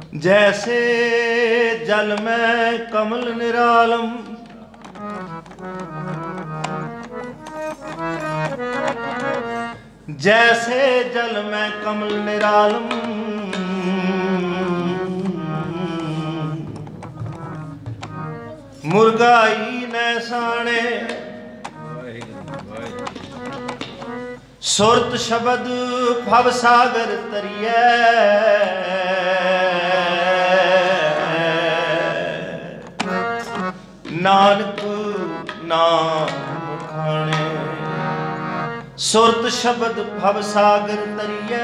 जैसे जल में कमल निरालम, जैसे जल में कमल निरालम, मुर्गाई न साणे सुरत शब्द भव सागर तरिए। नानक नाम खाने सुरत शब्द भव सागर तरिए।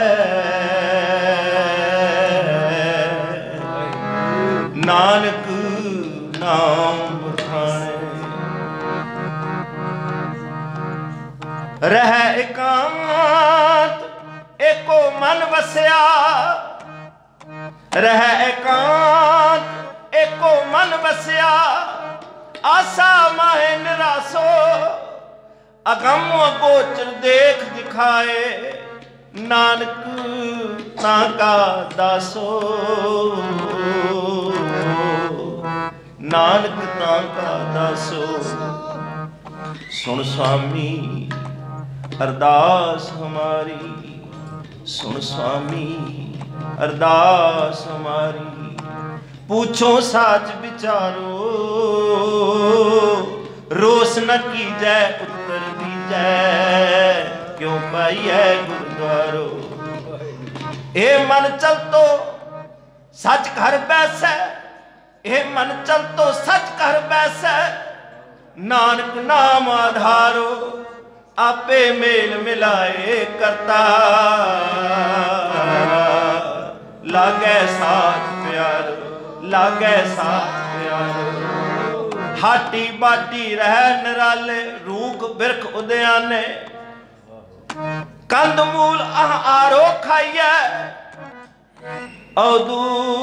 नानक नाम खाने रह एकांत एको मन वसया। रह एकांत एको मन वसया। आसा माहे निरासो अगम अगोचर देख दिखाए। नानक ताका दासो नानक ताका दासो। सुन स्वामी अरदास हमारी, सुन स्वामी अरदास हमारी। पूछो साच विचारो रोस न कीजै उत्तर दीजै। क्यों पाइए गुरुद्वारो ए मन चल तो सच घर बैसै। ए मन चल तो सच घर बैसै। नानक नाम आधारो आपे मेल मिलाए करता। लागे साथ प्यारो लागे साथ प्यारो। हाटी बाटी रह निराले रूख बिरख उद्याने। कंद मूल आरो खाइए औदू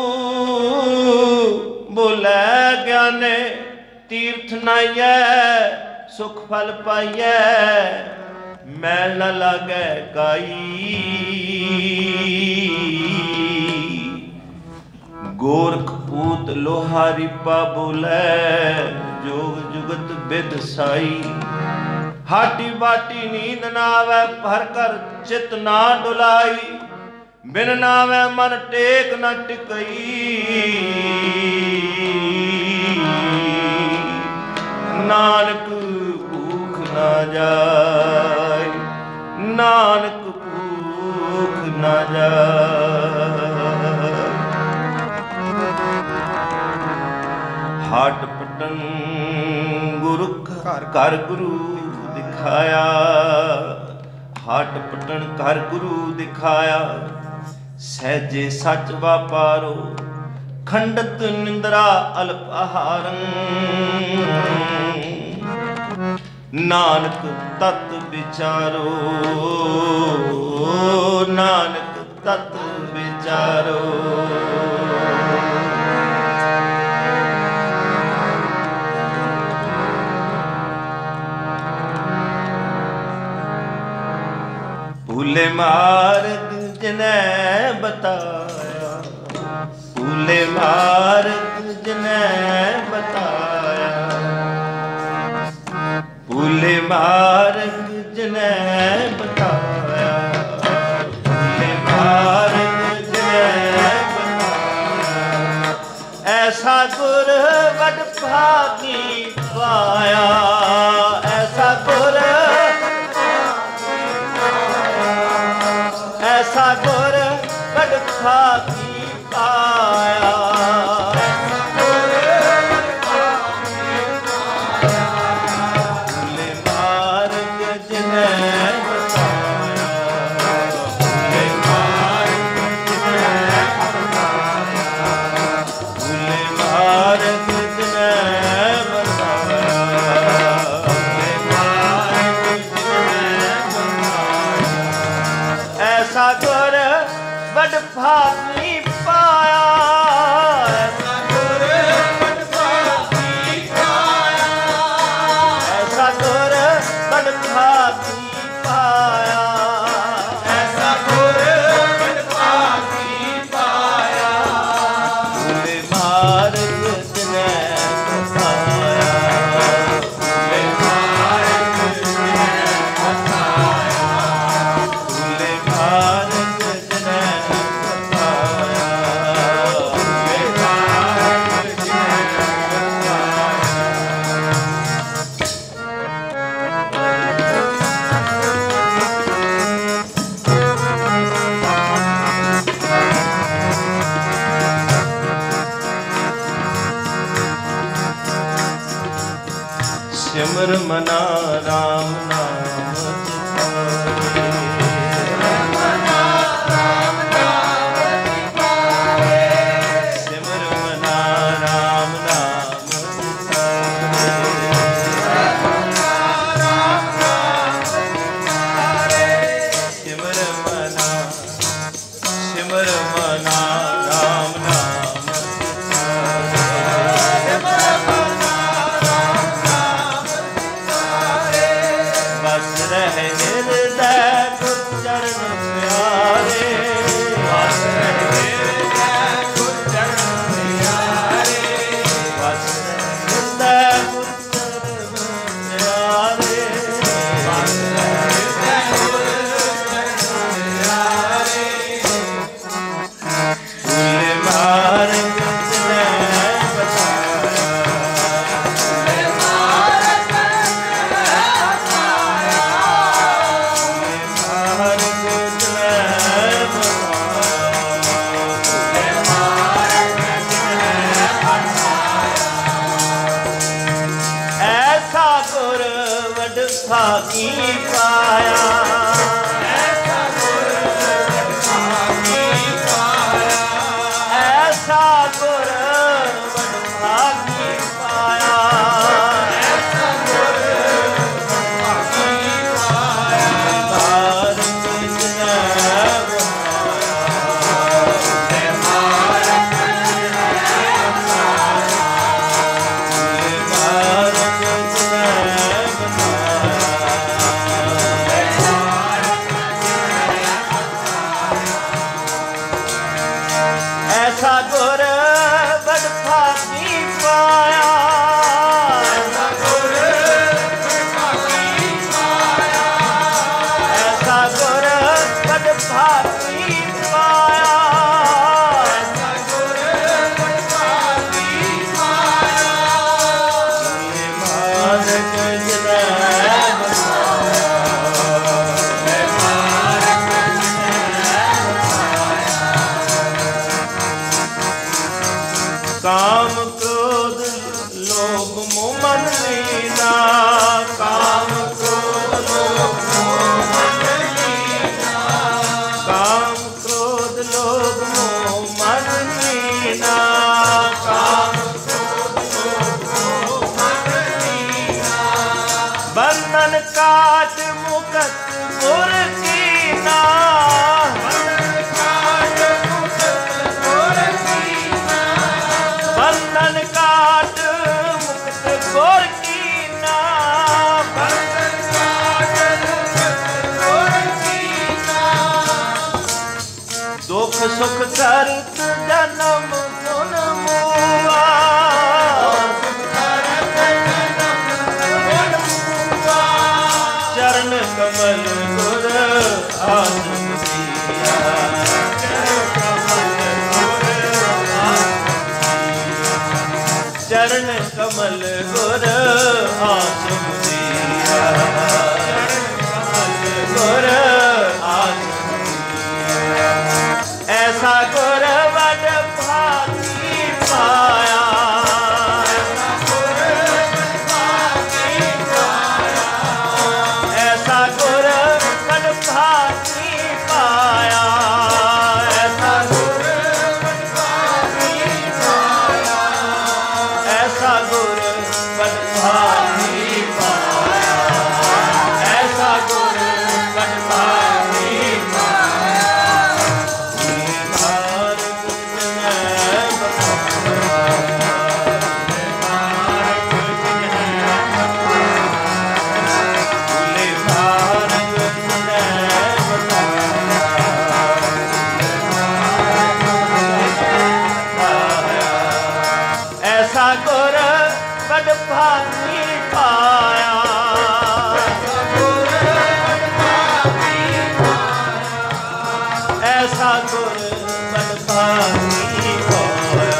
बोले ज्ञाने। तीर्थ नाइए सुख फल पाइए मैल न लागे काई। गोरख पूत लोहारी पा बोले जोग जुगत बिद साई। हाटी बाटी नींद ना आवे भर कर चित ना डुलाई। बिन नावे मन टेक न टिकई। नानक भूख न जाय नानक भूख न जाय। हाट पटन गुरु घर गुरु दिखाया। हाट पटन घर गुरु दिखाया। सहजे सच वापारो खंडत निंद्रा अल्पहारं। नानक तत् विचारो नानक तत् विचारो। भूले मार्ग जिने बताया। भूले मार्ग जिने बताया। भूले मार्ग जिने बताया। भूले मार्ग जिने बताया। ऐसा गुर वड भागी पाया। ऐसा गुर ऐसा गुर बड़ भागी पाया। भूले मार्ग जिने बताया। भूले मार्ग जिने बताया। भूले मार्ग जिने बताया। भूले मार्ग जिने बताया। ऐसा गुर बड़ भागी सिमर मना राम नाम चितारे। सिमर मना राम नाम चितारे। सिमर मना राम नाम चितारे। बस रहे हृदय गुर चरण प्यारे। बस रहे हृदय गुर चरण प्यारे। बस रहे हृदय गुर चरण प्यारे। बस रहे हृदय गुर चरण प्यारे। फूले मार्ग तुझे बताया। फूले मार्ग ऐसा गुर वड भागी पाया। ऐसा गुर वड भागी पाया। ऐसा गुर वड भागी पाया। ऐसा गुर भागी पाया। मार्ग तुझे ऐसा गुर बड़ भागी पाया। ऐसा गुर बड़ भागी पाया। ऐसा गुर बड़ भागी पाया। ऐसा गुर बड़ भागी पाया। मार्ग तुझे काम क्रोध लोभ मोह मन लीना। काम क्रोध लोभ मोह मन लीना। काम क्रोध लोभ मोह मन लीना। काम क्रोध लोभ मोह मन लीना। बंधन काट मुक्त गुर कीना। बंधन काट मुक्त गुर कीना। बंधन काट मुक्त गुर कीना। दुख सुख करत जन्म गुण मुआ। चरण कमल गुर आसन दिया। चरण कमल गुर आसन दिया। गुर आसन दिया। ऐसा गुर वड भागी पाया। ऐसा गुर वड भागी पाया। ऐसा गुर वड भागी पाया। ऐसा गुर वड भागी पाया। ऐसा गुर वड भागी पाया। ऐसा गुर वड भागी पाया। मार्ग तुझे ऐसा गुर बड़ भागी पाया। ऐसा गुर बड़ भागी पाया।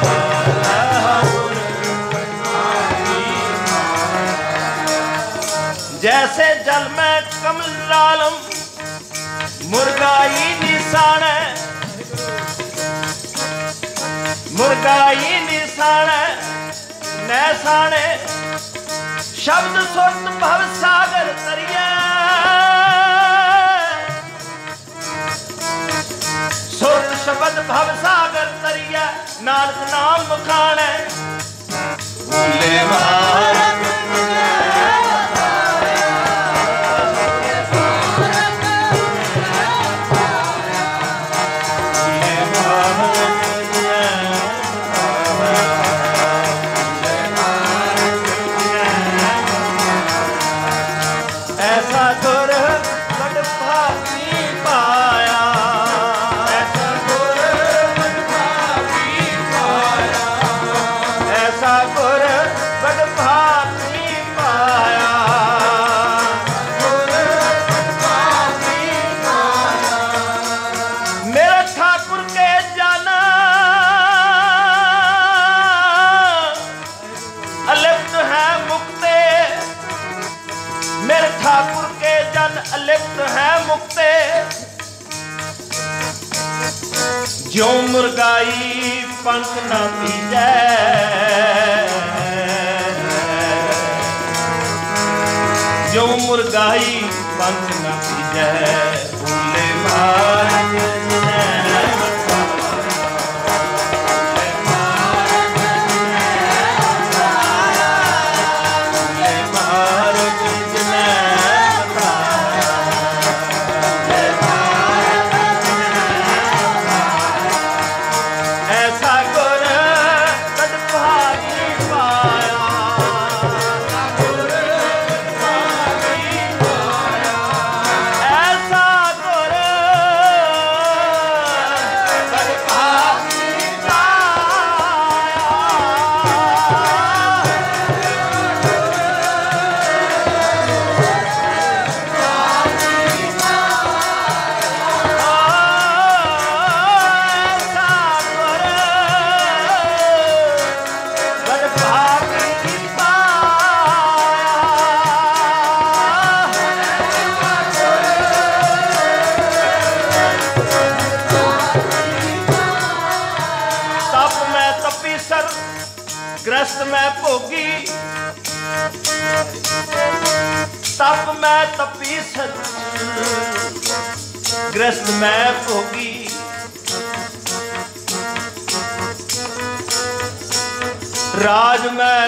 जैसे जल में कमलालम मुर्गाई निशान। मुर्गाई निशान नैसाने शब्द सुरत भव सागर तरिए, सुरत शब्द भव सागर तरिए, नानक नाम मुखाने भूले मारग जो मुर्गाई पंख न पीजै, जो मुर्गाई पंख न पीजै, भूले मारग ग्रस्त मैं भोगी, तप मैं तपी सच, ग्रस्त मैं भोगी। राज मैं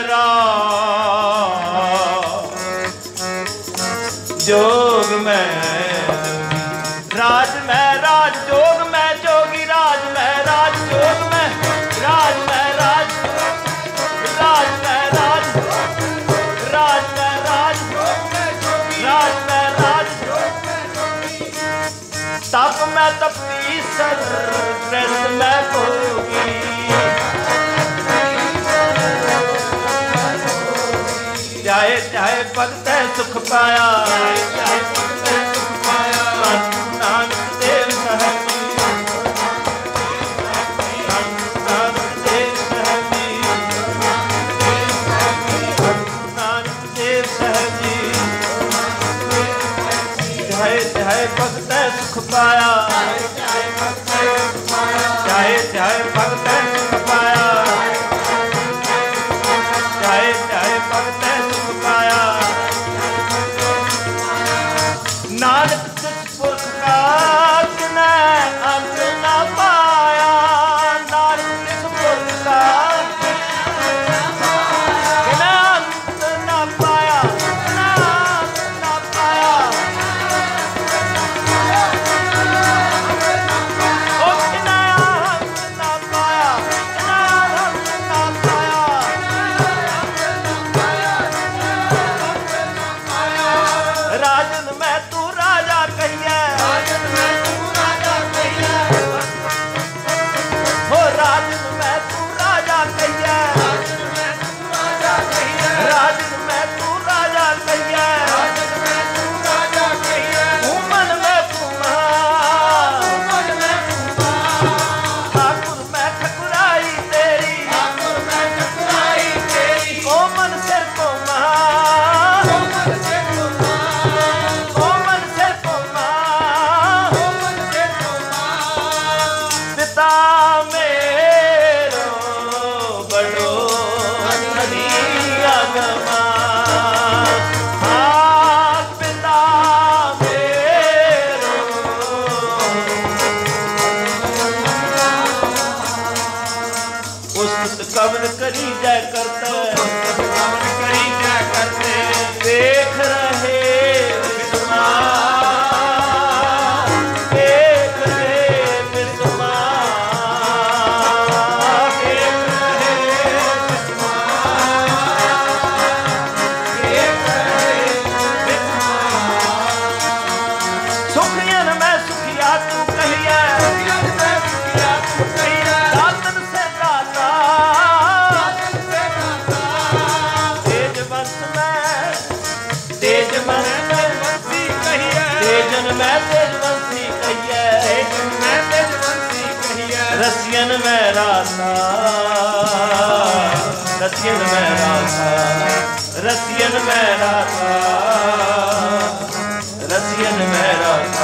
राज, जोग मैं राज मैं राज, जोग मैं जोगी, राज मैं राज, जोग मैं राज मैं राज, राज मैं राज, राज मैं राज, राज मैं राज, तप मैं तपीसर, ग्रस्त मैं भोगी। चाहे चाहे भगत सुख पाया, नानक देव साहब भगत सुख पाया, चाहे चाहे भगत सुख पाया, चाहे चाहे भगत सुख पाया। नानक तिस पुरख का तिनै अंत न पाया, नानक तिस पुरख का तिनै अंत न पाया, अंत न पाया। मैं तेजवंशी कहिए, मैं तेजवंशी कहिए, रसियन में रासा, रसियन में रासा, रसियन में रासा, रसियन में रासा।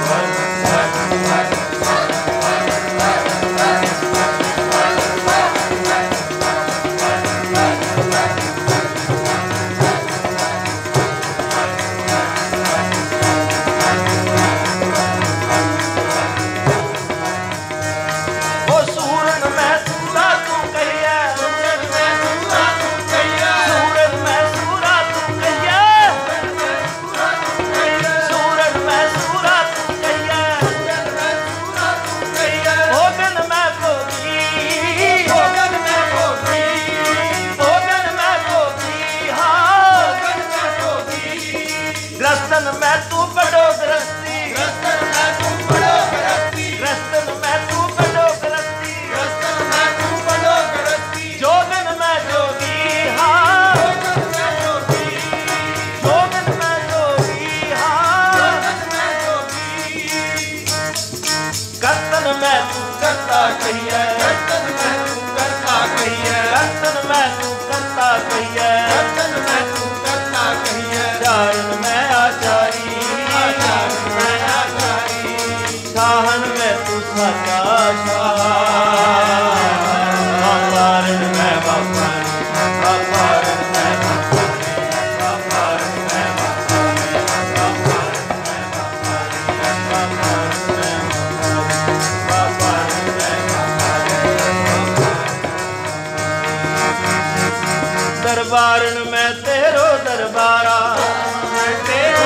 दरबारन में तेरो दरबारा, मैं तेरो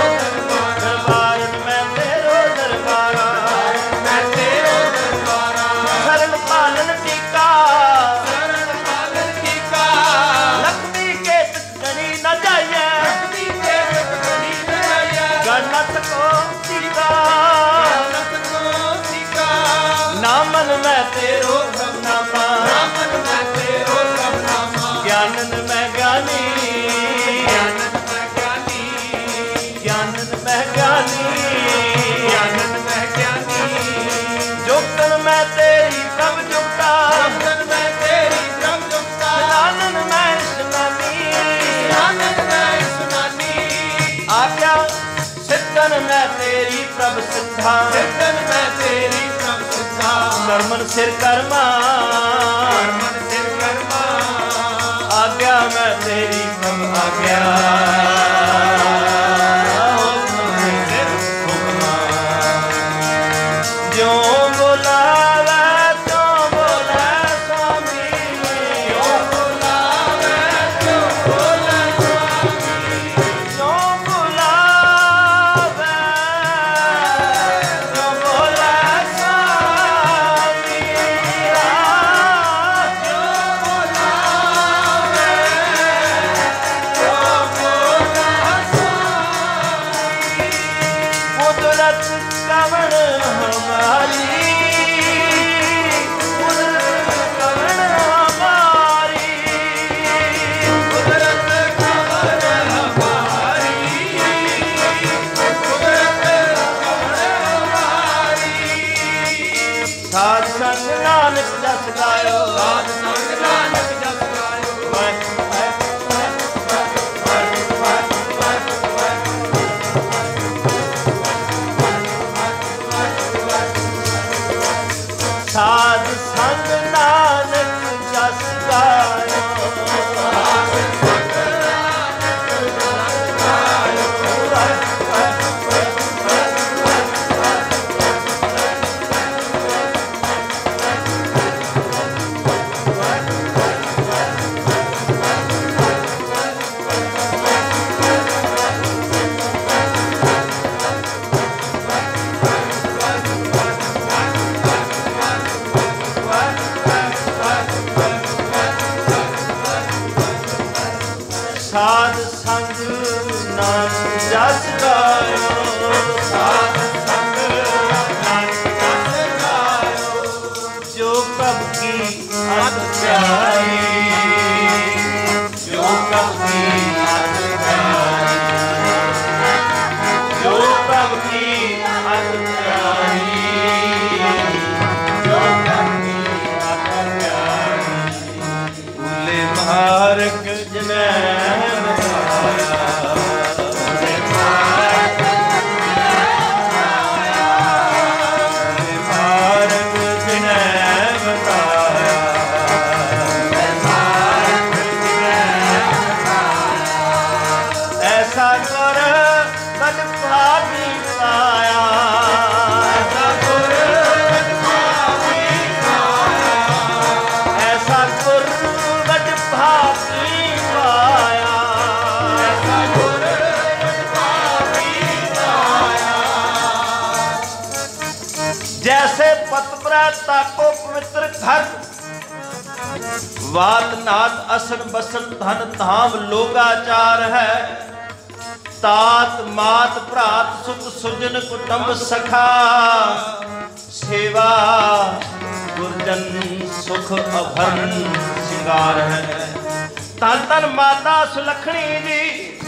दरबारन में तेरो दरबारा, मैं तेरो दरबारा। शरण पालन टीका, शरण पालन टीका, लक्ष्मी के गणी न जाइए, लक्ष्मी के गणी न जाइए। गणत को टीका, गणत को टीका, नामन में तेरो नामा, नामन में तेरो नामा। ज्ञानन में ज्ञानी, ज्ञानन में ज्ञानी, ज्ञानन में ज्ञानी, ज्ञानन में ज्ञानी। जुगतन में तेरी प्रभ जुगता, जुगतन में तेरी प्रभ जुगता। स्नानन में स्नानी, स्नानन में स्नानी। आज्ञा सिद्धन में तेरी प्रभ सिद्धा, सिद्धन में तेरी प्रभ सिद्धा। कर्मन सिर कर्मा, कर्मन सिर कर्मा। आज्ञा मैं तेरी कब आज्ञा, जो बुलावे तो बोले स्वामी, जो बुलावे तो बोले स्वामी, जो बुलावे तो बोले स्वामी, साध संग नानक जस गायो, साध संग नानक जस गायो, साध संग नानक जस गायो। जो प्रभु की अत प्यारी, जो प्रभु की अत प्यारी, जो प्रभु की मार्ग जिने बताया, मार्ग जिने बताया, ऐसा कर बद भागी पाया, ऐसा कर बद भागी पाया, ऐसा कर बद भागी पाया, ऐसा कर बद भागी पाया। जैसे पतवरा ताको पवित्र घर, वात नात असन बसन धन धाम लोगाचार है, तात मात भ्रात सुत सुजन कुटुंब सखा, सेवा गुरजन सुख अभरण सिंगार है। धन धन माता सुलखणी जी,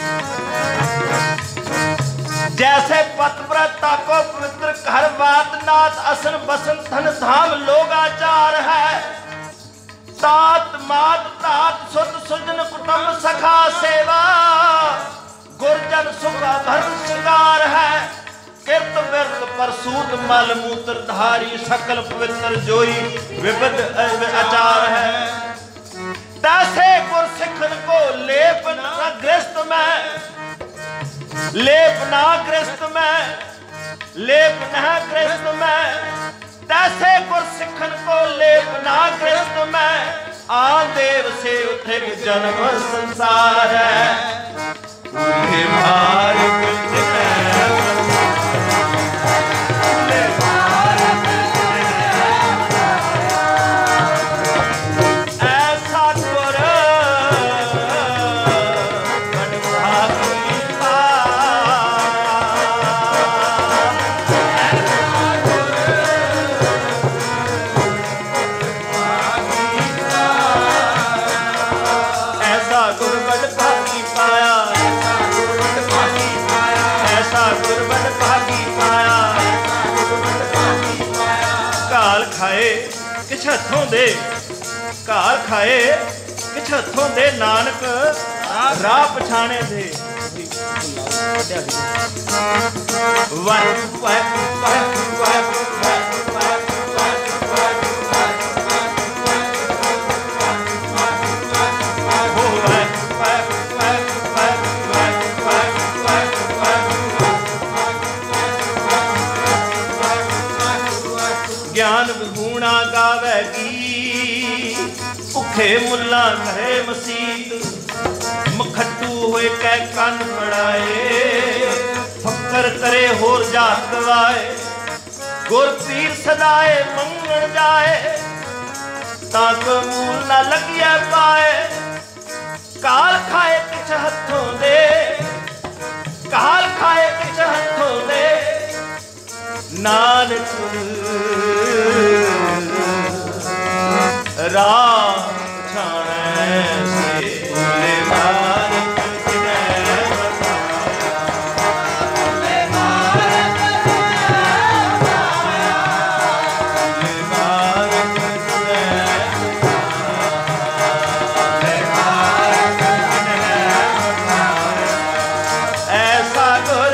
जैसे पतव्रता को पवित्र घर, वात नात असन बसन धन धाम लोगाचार है, तात मात भ्रात सुत सुजन कुटुंब सखा, सेवा गुरजन सुख अभरण श्रृंगार है। किरत विरत परसूत मल मूत्र धारी, सकल पवित्र जोई विविध आचार है। तैसे गुर सिखन को लेप न ग्रस्त में, लेप ना ग्रस्त में, लेप न ग्रस्त में, तैसे गुर सिखन को लेप ना ग्रस्त में, आदेव से उठे जन्म संसार है। पूरे मार्ग जिने ऐसा कर बड़ भागी पाया, ऐसा गुर बड़ भागी पाया, गुरबत भागी पाया। काल खाए किछ हथों दे, काल खाए किछ हथों दे, नानक राह पछाणे दे। वाह वाह वाह वाह ज्ञान विहूणा गावेगी, भुखे मुल्ला करे मसीत, मखट्टू होए कै कन पड़ाए, फक्कर करे होर जात गवाए, गुर पीर सदाए मंगण जाए, ताक मूल न लगिया पाए। काल खाए किछ हथों दे, काल खाए किछ हथों दे, नानक राह पछाणे से, भोले मार्ग जिने बताया, भोले मार्ग जिने बताया, भोले मार्ग जिने बताया, भोले मार्ग जिने बताया। ऐसा गुर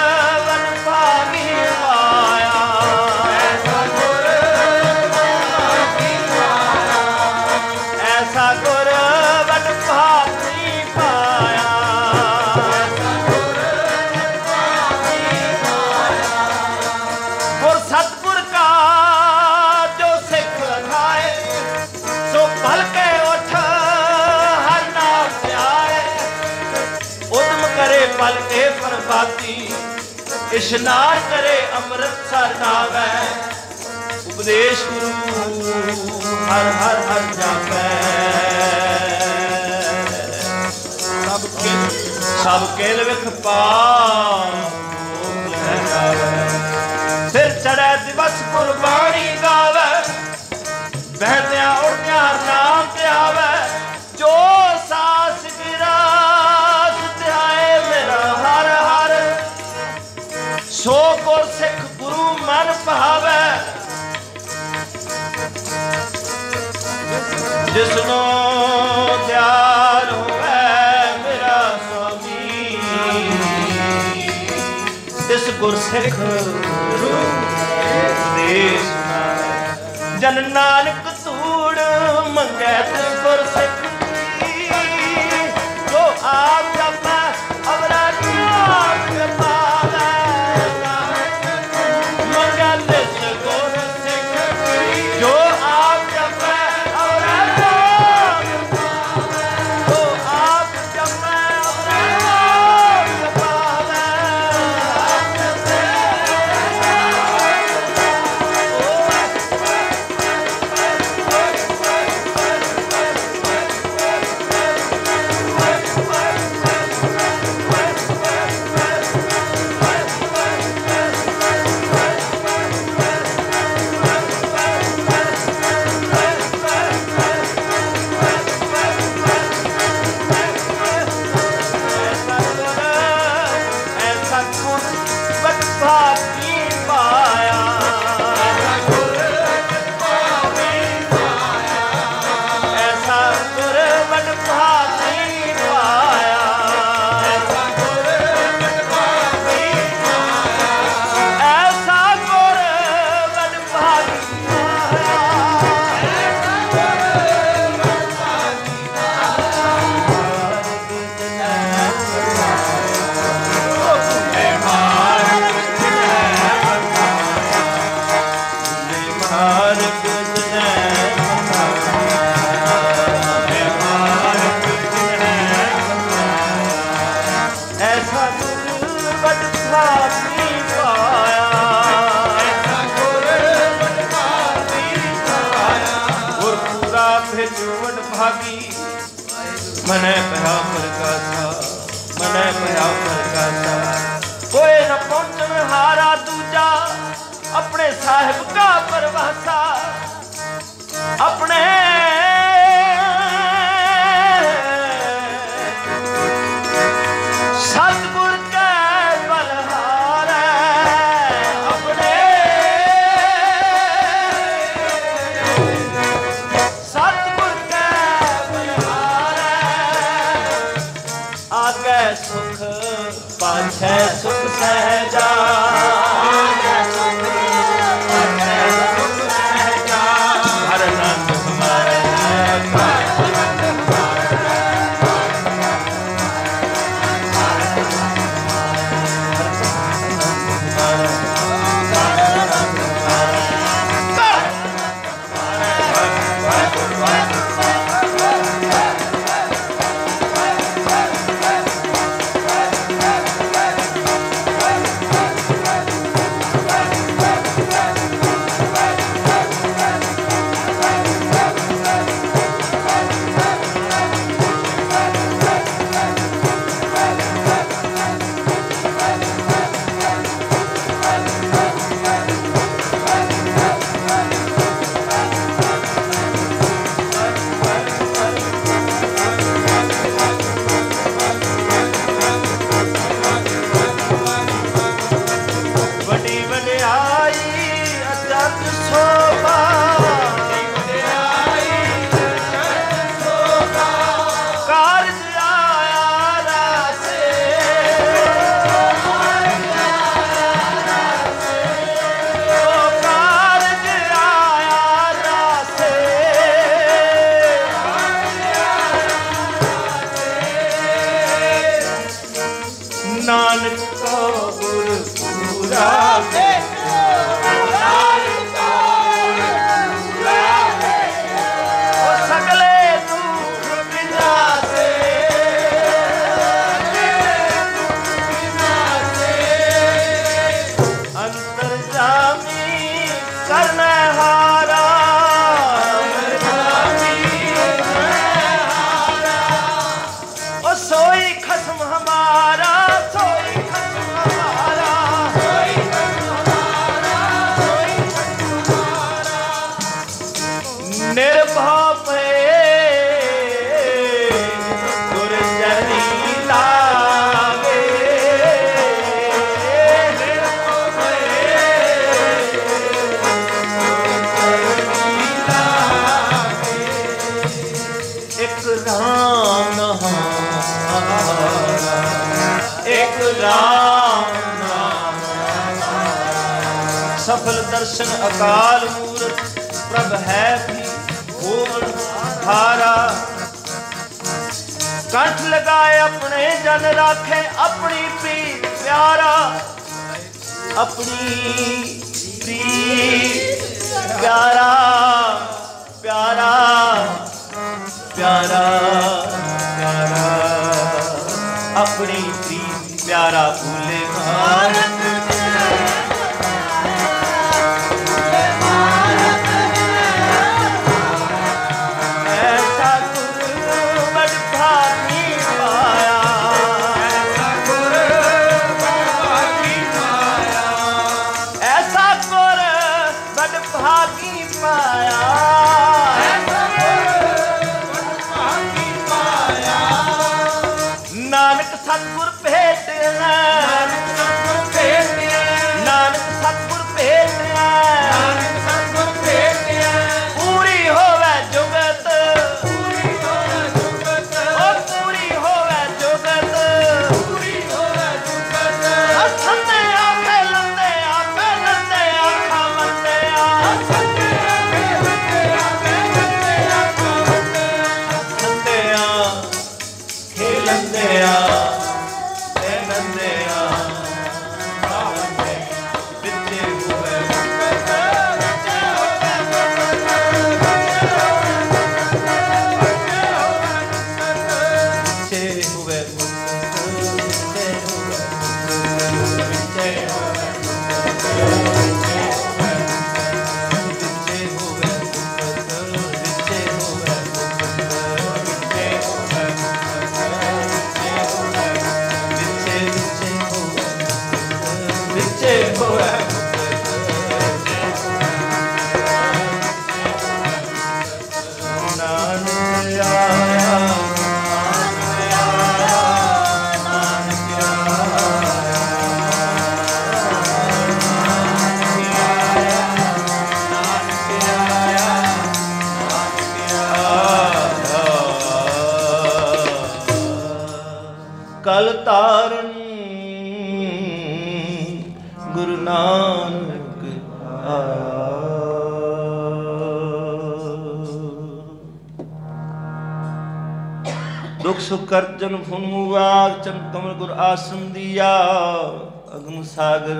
पल के प्रभाती, इशनान करे अमृतसर नावै, उपदेश गुरु हर हर हर जापै। सब केल विख पावै, फिर चढ़ै दिवस गुरबाणी गावै, बहदियां उड़दियां नाम ते आवै, जो सास गिरा सो गुर सिख गुरु मन भावै, जिसनो दयाल गुरसिख देश जन नानक तूड़ मंगै तिस गुरसिख जो आप जपै अवरा नाम पावै मंगै तिस गुरसिख जो आप जपै अवरा नाम पावै जो आप जपै अवरा नाम पावै मने पया प्रकाशा मने पया प्रकाशा कोई न पहुंचन हारा दूजा अपने साहिब का परवासा अपने सतगुर के बलहार अपने सतगुर के बलहार आगे सुख पाछे सुख सहजा हर नंद हमारे नानक को गुर पूरा सगले दुख विनाशे अंतर्जामी करने हारा सोई खसम हमारा निर्भव पे गुरजरी लागे एक राम एक राम नाम दर्शन अकाल मूरत प्रभ है भी होवन हारा। कंठ लगाए अपने जन राखे अपनी प्रीत प्यारा, अपनी प्रीत प्यारा प्यारा प्यारा प्यारा, अपनी प्रीत प्यारा भूले भारत कल तारन गुरु नानक आया। दुख सुख कर जन्म फुन मुवाग चंद कमल गुर आसन दिया। अगम सागर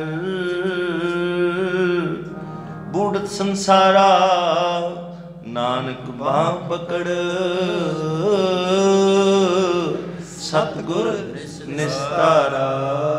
बूढ़त संसारा नानक बाह पकड़ सतगुर निस्तारा।